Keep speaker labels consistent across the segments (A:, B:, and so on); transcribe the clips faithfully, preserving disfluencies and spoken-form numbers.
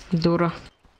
A: Дура.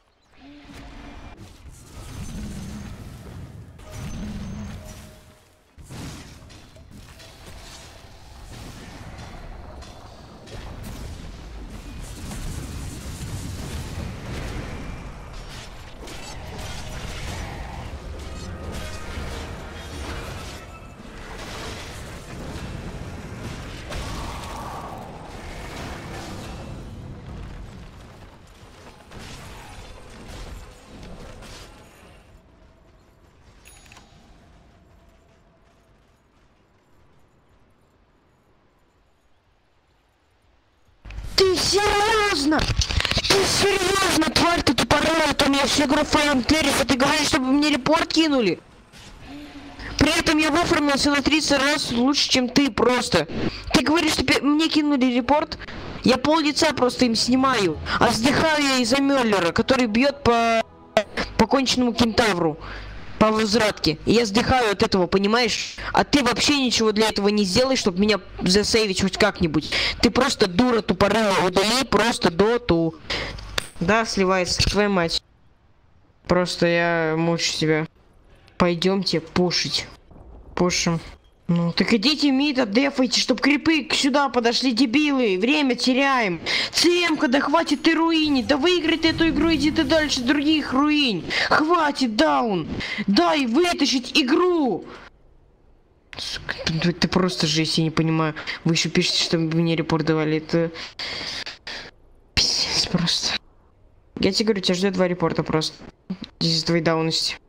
A: Ты серьезно? Ты серьезно, тварь, ты тупорылая, там я всю игру файл клериф, а ты говоришь, чтобы мне репорт кинули? При этом я выформился на тридцать раз лучше, чем ты просто. Ты говоришь, что мне кинули репорт? Я пол лица просто им снимаю. А вздыхаю я из-за Мюллера, который бьет по поконченному кентавру. По возвратке. И я вздыхаю от этого, понимаешь? А ты вообще ничего для этого не сделаешь, чтобы меня засейвить хоть как-нибудь. Ты просто дура тупорылая, удали просто доту. Да, сливается, твоя мать. Просто я мучу себя. Пойдемте пушить. Пушим. Ну, так идите мид, отдефайте, чтоб крипы сюда подошли, дебилы. Время теряем. ЦМ-ка, да хватит ты руинить. Да выиграй ты эту игру, иди ты дальше других руинь. Хватит, даун. Дай вытащить игру. Сука, ты, ты просто жесть, я не понимаю. Вы еще пишете, что мне репорт давали. Это... Пиздец просто. Я тебе говорю, тебя ждет два репорта просто. Из-за твоей даунности.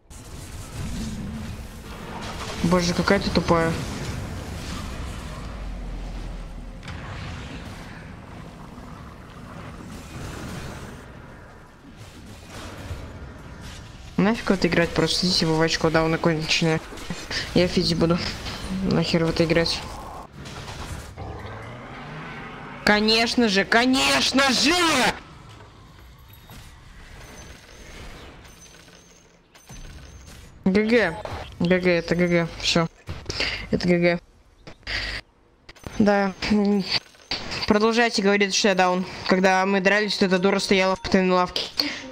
A: Боже, какая ты тупая. Нафиг вот играть, просто идите в очко, да, он оконченный. Я физи буду. Нахер в это играть. Конечно же, конечно же! ГГ. ГГ, это ГГ. Все. Это ГГ. Да. Продолжайте говорить, что я даун. Когда мы дрались, то эта дура стояла в лавке.